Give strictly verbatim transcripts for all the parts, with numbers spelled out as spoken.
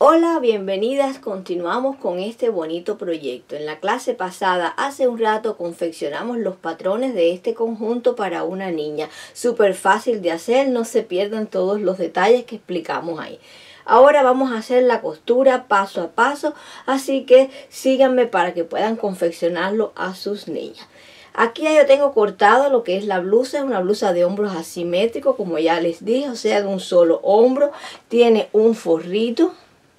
Hola, bienvenidas. Continuamos con este bonito proyecto. En la clase pasada, hace un rato, confeccionamos los patrones de este conjunto para una niña. Súper fácil de hacer, no se pierdan todos los detalles que explicamos ahí. Ahora vamos a hacer la costura paso a paso, así que síganme para que puedan confeccionarlo a sus niñas. Aquí ya yo tengo cortado lo que es la blusa, es una blusa de hombros asimétrico, como ya les dije, o sea, de un solo hombro. Tiene un forrito.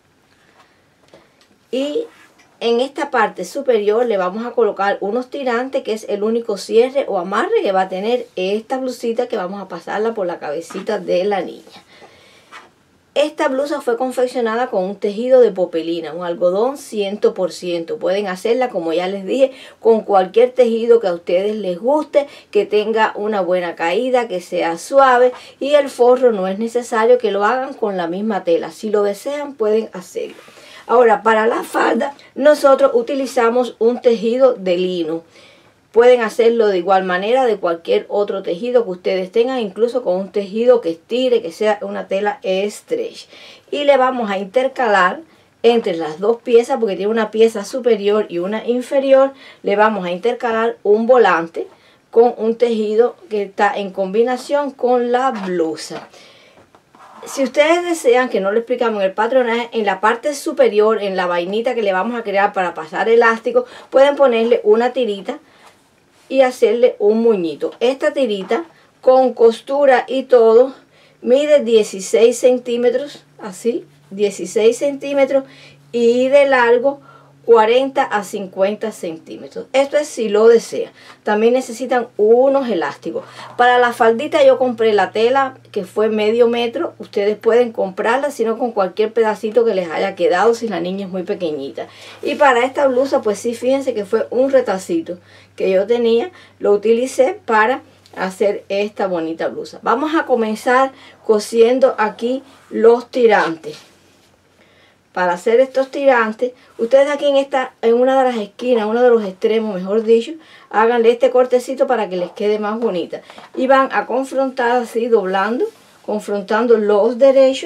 Y en esta parte superior le vamos a colocar unos tirantes, que es el único cierre o amarre que va a tener esta blusita, que vamos a pasarla por la cabecita de la niña. Esta blusa fue confeccionada con un tejido de popelina, un algodón cien por ciento. Pueden hacerla, como ya les dije, con cualquier tejido que a ustedes les guste, que tenga una buena caída, que sea suave, y el forro no es necesario que lo hagan con la misma tela. Si lo desean, pueden hacerlo. Ahora, para la falda, nosotros utilizamos un tejido de lino. Pueden hacerlo de igual manera de cualquier otro tejido que ustedes tengan, incluso con un tejido que estire, que sea una tela stretch. Y le vamos a intercalar entre las dos piezas, porque tiene una pieza superior y una inferior, le vamos a intercalar un volante con un tejido que está en combinación con la blusa. Si ustedes desean, que no lo explicamos en el patronaje, en la parte superior, en la vainita que le vamos a crear para pasar elástico, pueden ponerle una tirita y hacerle un moñito. Esta tirita, con costura y todo, mide dieciséis centímetros, así, dieciséis centímetros, y de largo cuarenta a cincuenta centímetros. Esto es si lo desean. También necesitan unos elásticos. Para la faldita yo compré la tela que fue medio metro. Ustedes pueden comprarla, sino con cualquier pedacito que les haya quedado si la niña es muy pequeñita. Y para esta blusa, pues sí, fíjense que fue un retacito que yo tenía. Lo utilicé para hacer esta bonita blusa. Vamos a comenzar cosiendo aquí los tirantes. Para hacer estos tirantes, ustedes aquí en esta, en una de las esquinas, uno de los extremos, mejor dicho, háganle este cortecito para que les quede más bonita. Y van a confrontar así, doblando, confrontando los derechos.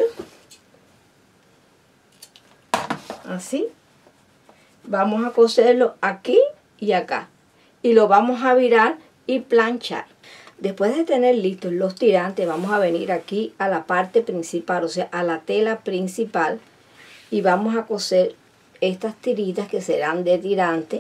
Así. Vamos a coserlo aquí y acá. Y lo vamos a virar y planchar. Después de tener listos los tirantes, vamos a venir aquí a la parte principal, o sea, a la tela principal. Y vamos a coser estas tiritas que serán de tirante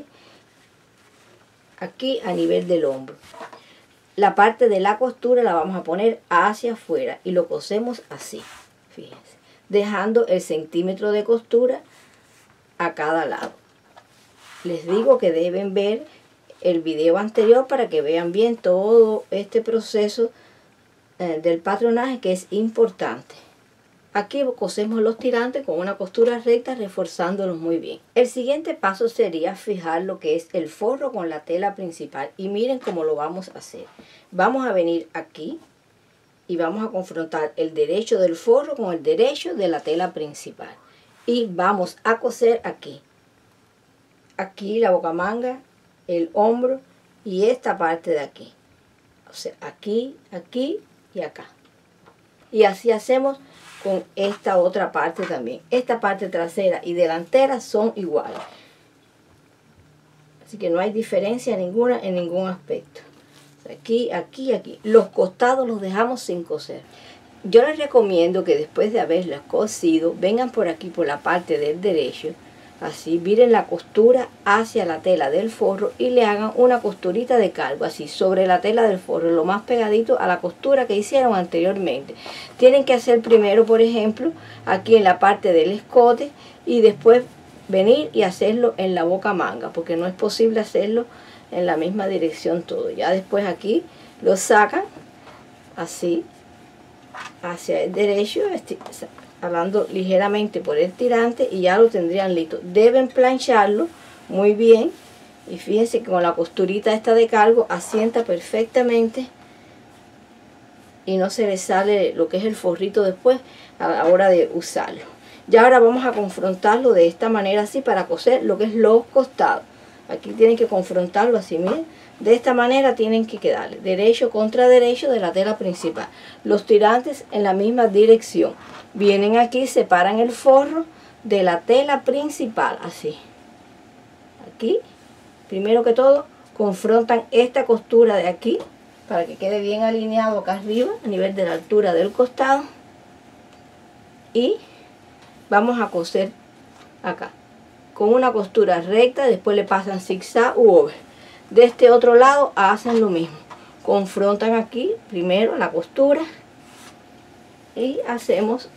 aquí a nivel del hombro. La parte de la costura la vamos a poner hacia afuera y lo cosemos así, fíjense, dejando el centímetro de costura a cada lado. Les digo que deben ver el video anterior para que vean bien todo este proceso eh, del patronaje, que es importante. Aquí cosemos los tirantes con una costura recta, reforzándolos muy bien. El siguiente paso sería fijar lo que es el forro con la tela principal. Y miren cómo lo vamos a hacer. Vamos a venir aquí y vamos a confrontar el derecho del forro con el derecho de la tela principal. Y vamos a coser aquí. Aquí la bocamanga, el hombro y esta parte de aquí. O sea, aquí, aquí y acá. Y así hacemos con esta otra parte también. Esta parte trasera y delantera son iguales. Así que no hay diferencia ninguna en ningún aspecto. Aquí, aquí, aquí. Los costados los dejamos sin coser. Yo les recomiendo que después de haberlas cosido, vengan por aquí, por la parte del derecho. Así, viren la costura hacia la tela del forro y le hagan una costurita de calvo, así, sobre la tela del forro, lo más pegadito a la costura que hicieron anteriormente. Tienen que hacer primero, por ejemplo, aquí en la parte del escote y después venir y hacerlo en la boca manga, porque no es posible hacerlo en la misma dirección todo. Ya después aquí lo sacan, así, hacia el derecho, hablando ligeramente por el tirante, y ya lo tendrían listo. Deben plancharlo muy bien y fíjense que con la costurita esta de cargo asienta perfectamente y no se le sale lo que es el forrito después a la hora de usarlo. Ya ahora vamos a confrontarlo de esta manera así para coser lo que es los costados. Aquí tienen que confrontarlo así, miren. De esta manera tienen que quedarle derecho contra derecho de la tela principal. Los tirantes en la misma dirección. Vienen aquí, separan el forro de la tela principal, así. Aquí, primero que todo, confrontan esta costura de aquí para que quede bien alineado acá arriba a nivel de la altura del costado, y vamos a coser acá con una costura recta. Después le pasan zigzag u over. De este otro lado hacen lo mismo, confrontan aquí primero la costura y hacemos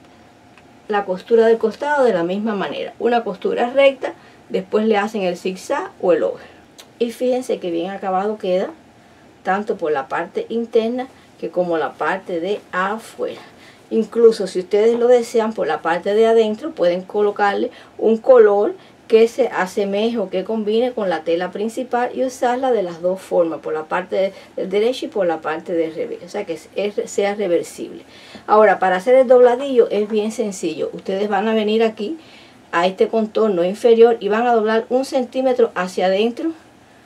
la costura del costado de la misma manera, una costura recta, después le hacen el zigzag o el over. Y fíjense que bien acabado queda, tanto por la parte interna que como la parte de afuera. Incluso si ustedes lo desean, por la parte de adentro pueden colocarle un color que se asemeje o que combine con la tela principal y usarla de las dos formas, por la parte del derecho y por la parte del revés, o sea que es, sea reversible. Ahora, para hacer el dobladillo es bien sencillo. Ustedes van a venir aquí a este contorno inferior y van a doblar un centímetro hacia adentro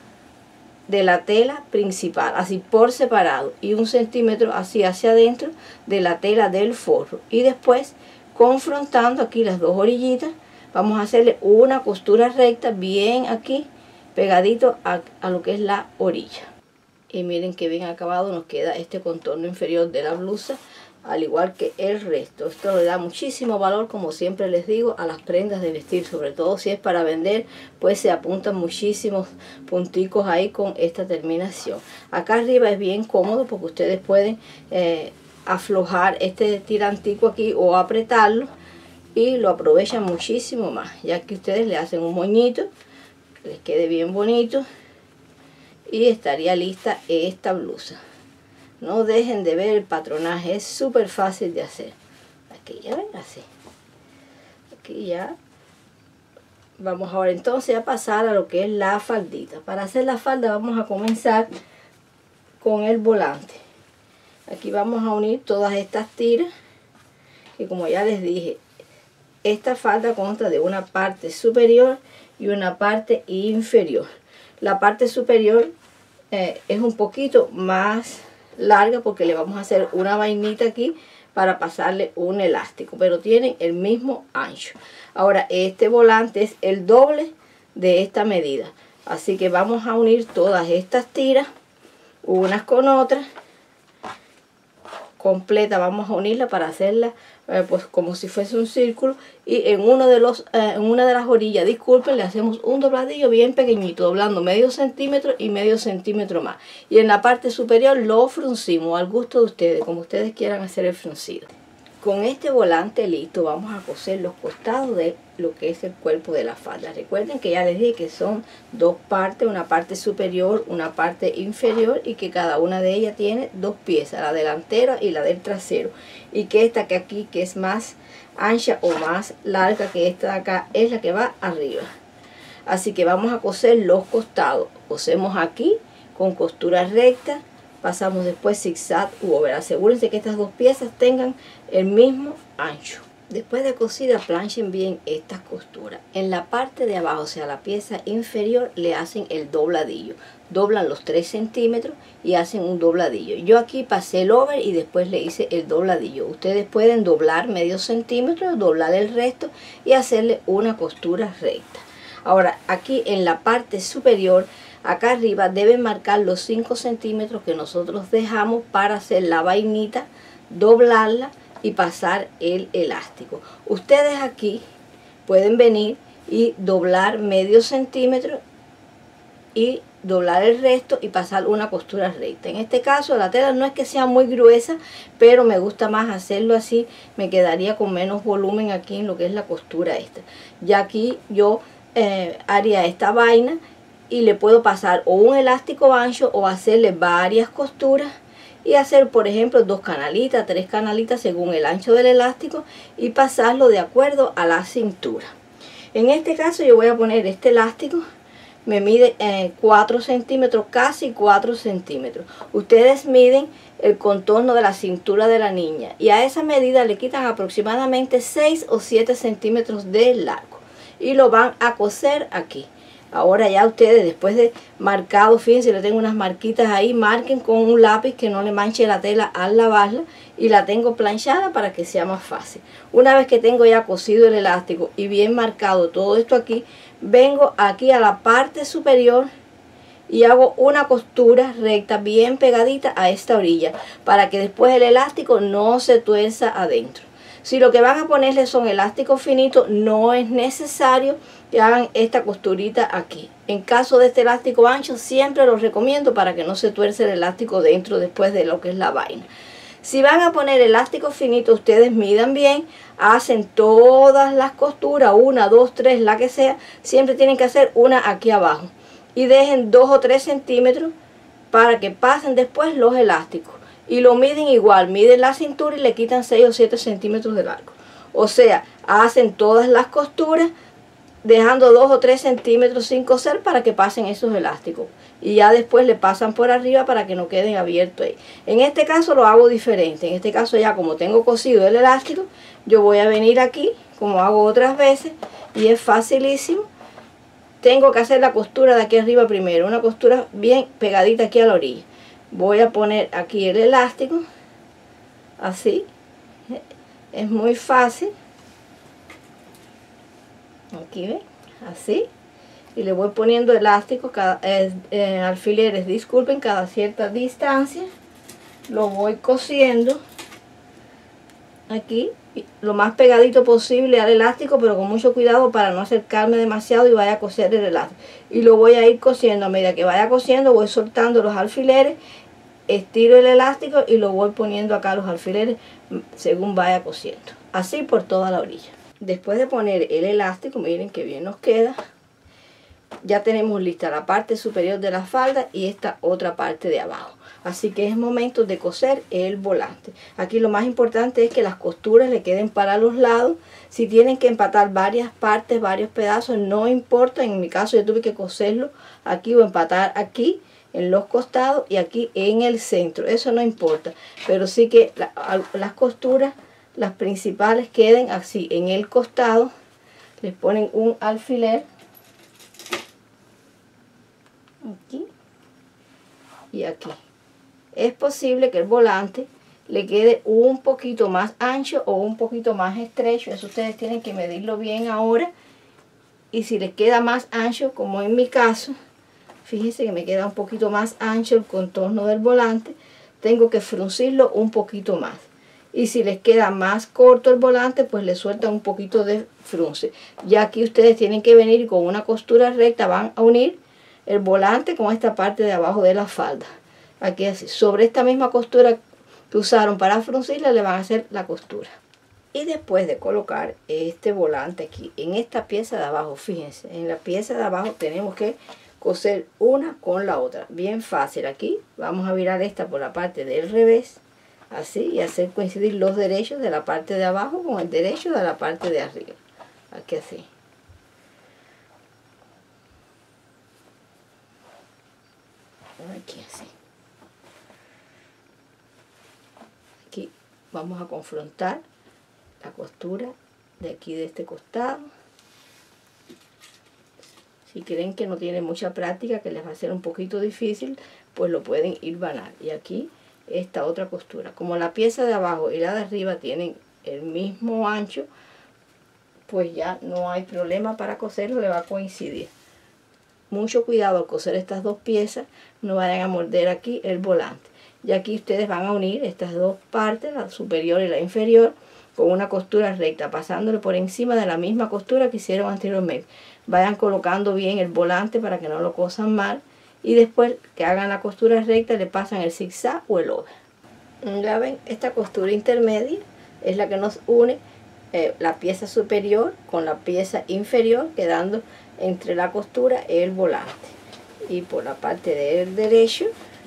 de la tela principal, así por separado, y un centímetro así hacia adentro de la tela del forro, y después confrontando aquí las dos orillitas vamos a hacerle una costura recta bien aquí pegadito a, a lo que es la orilla. Y miren que bien acabado nos queda este contorno inferior de la blusa, al igual que el resto. Esto le da muchísimo valor, como siempre les digo, a las prendas de vestir, sobre todo si es para vender, pues se apuntan muchísimos punticos ahí con esta terminación. Acá arriba es bien cómodo porque ustedes pueden eh, aflojar este tirantico aquí o apretarlo y lo aprovechan muchísimo más, ya que ustedes le hacen un moñito que les quede bien bonito y estaría lista esta blusa. No dejen de ver el patronaje, es súper fácil de hacer. Aquí ya ven, así. Aquí ya. Vamos ahora entonces a pasar a lo que es la faldita. Para hacer la falda vamos a comenzar con el volante. Aquí vamos a unir todas estas tiras, que como ya les dije, esta falda consta de una parte superior y una parte inferior. La parte superior eh, es un poquito más larga porque le vamos a hacer una vainita aquí para pasarle un elástico, pero tienen el mismo ancho. Ahora este volante es el doble de esta medida, así que vamos a unir todas estas tiras unas con otras completa. Vamos a unirla para hacerla eh, pues como si fuese un círculo, y en uno de los eh, en una de las orillas, disculpen, le hacemos un dobladillo bien pequeñito, doblando medio centímetro y medio centímetro más, y en la parte superior lo fruncimos al gusto de ustedes, como ustedes quieran hacer el fruncido. Con este volante listo vamos a coser los costados de lo que es el cuerpo de la falda. Recuerden que ya les dije que son dos partes, una parte superior, una parte inferior, y que cada una de ellas tiene dos piezas, la delantera y la del trasero, y que esta que aquí, que es más ancha o más larga que esta de acá, es la que va arriba. Así que vamos a coser los costados. Cosemos aquí con costura recta, pasamos después zigzag u over. Asegúrense que estas dos piezas tengan el mismo ancho. Después de cosida, planchen bien estas costuras. En la parte de abajo, o sea la pieza inferior, le hacen el dobladillo. Doblan los tres centímetros y hacen un dobladillo. Yo aquí pasé el over y después le hice el dobladillo. Ustedes pueden doblar medio centímetro, doblar el resto y hacerle una costura recta. Ahora aquí en la parte superior, acá arriba, deben marcar los cinco centímetros que nosotros dejamos para hacer la vainita, doblarla y pasar el elástico. Ustedes aquí pueden venir y doblar medio centímetro y doblar el resto y pasar una costura recta. En este caso la tela no es que sea muy gruesa, pero me gusta más hacerlo así, me quedaría con menos volumen aquí en lo que es la costura esta. Ya aquí yo eh, haría esta vaina y le puedo pasar o un elástico ancho o hacerle varias costuras y hacer, por ejemplo, dos canalitas, tres canalitas según el ancho del elástico, y pasarlo de acuerdo a la cintura. En este caso yo voy a poner este elástico, me mide eh, cuatro centímetros, casi cuatro centímetros. Ustedes miden el contorno de la cintura de la niña y a esa medida le quitan aproximadamente seis o siete centímetros de largo y lo van a coser aquí. Ahora ya ustedes, después de marcado, fíjense, le tengo unas marquitas ahí, marquen con un lápiz que no le manche la tela al lavarla, y la tengo planchada para que sea más fácil. Una vez que tengo ya cosido el elástico y bien marcado todo esto aquí, vengo aquí a la parte superior y hago una costura recta bien pegadita a esta orilla, para que después el elástico no se tuerza adentro. Si lo que van a ponerle son elásticos finitos, no es necesario que hagan esta costurita aquí. En caso de este elástico ancho, siempre los recomiendo para que no se tuerce el elástico dentro después de lo que es la vaina. Si van a poner elásticos finitos, ustedes midan bien, hacen todas las costuras, una, dos, tres, la que sea, siempre tienen que hacer una aquí abajo. Y dejen dos o tres centímetros para que pasen después los elásticos. Y lo miden igual, miden la cintura y le quitan seis o siete centímetros de largo. O sea, hacen todas las costuras dejando dos o tres centímetros sin coser para que pasen esos elásticos. Y ya después le pasan por arriba para que no queden abiertos ahí. En este caso lo hago diferente. En este caso ya como tengo cosido el elástico, yo voy a venir aquí, como hago otras veces, y es facilísimo. Tengo que hacer la costura de aquí arriba primero, una costura bien pegadita aquí a la orilla. Voy a poner aquí el elástico, así, es muy fácil, aquí ven, así, y le voy poniendo elástico, cada, eh, eh, alfileres, disculpen, cada cierta distancia, lo voy cosiendo aquí, lo más pegadito posible al elástico, pero con mucho cuidado para no acercarme demasiado y vaya a coser el elástico. Y lo voy a ir cosiendo, a medida que vaya cosiendo voy soltando los alfileres, estiro el elástico y lo voy poniendo acá los alfileres según vaya cosiendo. Así por toda la orilla. Después de poner el elástico, miren que bien nos queda. Ya tenemos lista la parte superior de la falda y esta otra parte de abajo. Así que es momento de coser el volante. Aquí lo más importante es que las costuras le queden para los lados. Si tienen que empatar varias partes, varios pedazos, no importa. En mi caso yo tuve que coserlo aquí o empatar aquí en los costados y aquí en el centro. Eso no importa. Pero sí que la, las costuras, las principales, queden así en el costado. Les ponen un alfiler aquí y aquí. Es posible que el volante le quede un poquito más ancho o un poquito más estrecho. Eso ustedes tienen que medirlo bien ahora. Y si les queda más ancho, como en mi caso, fíjense que me queda un poquito más ancho el contorno del volante, tengo que fruncirlo un poquito más. Y si les queda más corto el volante, pues le sueltan un poquito de frunce. Ya aquí ustedes tienen que venir y con una costura recta van a unir el volante con esta parte de abajo de la falda. Aquí así, sobre esta misma costura que usaron para fruncirla, le van a hacer la costura. Y después de colocar este volante aquí en esta pieza de abajo, fíjense, en la pieza de abajo tenemos que coser una con la otra. Bien fácil. Aquí vamos a virar esta por la parte del revés, así, y hacer coincidir los derechos de la parte de abajo con el derecho de la parte de arriba. Aquí así. Aquí así. Aquí vamos a confrontar la costura de aquí de este costado. Si creen que no tienen mucha práctica, que les va a ser un poquito difícil, pues lo pueden ir vanar. Y aquí esta otra costura. Como la pieza de abajo y la de arriba tienen el mismo ancho, pues ya no hay problema para coserlo, le va a coincidir. Mucho cuidado al coser estas dos piezas, no vayan a morder aquí el volante. Y aquí ustedes van a unir estas dos partes, la superior y la inferior, con una costura recta, pasándole por encima de la misma costura que hicieron anteriormente. Vayan colocando bien el volante para que no lo cosan mal. Y después que hagan la costura recta, le pasan el zigzag o el over. Ya ven, esta costura intermedia es la que nos une eh, la pieza superior con la pieza inferior, quedando entre la costura el volante. Y por la parte del derecho,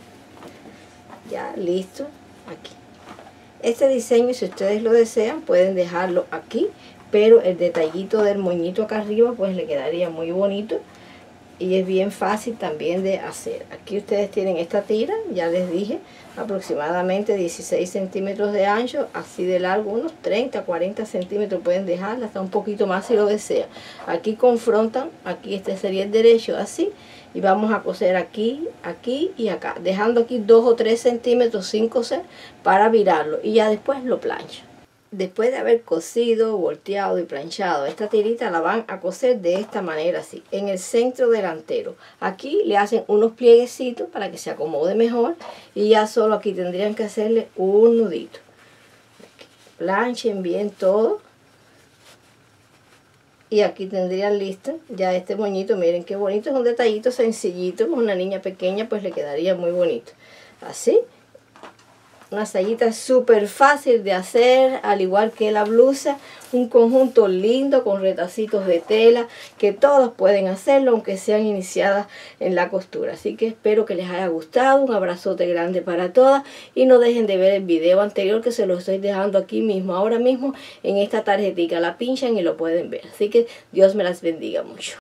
ya listo, aquí. Este diseño, si ustedes lo desean, pueden dejarlo aquí, pero el detallito del moñito acá arriba pues le quedaría muy bonito. y es bien fácil también de hacer. Aquí ustedes tienen esta tira, ya les dije, aproximadamente dieciséis centímetros de ancho, así de largo, unos treinta, cuarenta centímetros pueden dejarla, hasta un poquito más si lo desean. Aquí confrontan, aquí este sería el derecho, así, y vamos a coser aquí, aquí y acá, dejando aquí dos o tres centímetros sin coser para virarlo, y ya después lo plancho. Después de haber cosido, volteado y planchado esta tirita, la van a coser de esta manera, así, en el centro delantero. Aquí le hacen unos plieguecitos para que se acomode mejor, y ya solo aquí tendrían que hacerle un nudito. Aquí, planchen bien todo, y aquí tendrían listo ya este moñito. Miren qué bonito, es un detallito sencillito, con una niña pequeña pues le quedaría muy bonito. Así. Una sayita súper fácil de hacer, al igual que la blusa. Un conjunto lindo con retacitos de tela, que todos pueden hacerlo, aunque sean iniciadas en la costura. Así que espero que les haya gustado. Un abrazote grande para todas. Y no dejen de ver el video anterior, que se lo estoy dejando aquí mismo, ahora mismo, en esta tarjetita. La pinchan y lo pueden ver. Así que Dios me las bendiga mucho.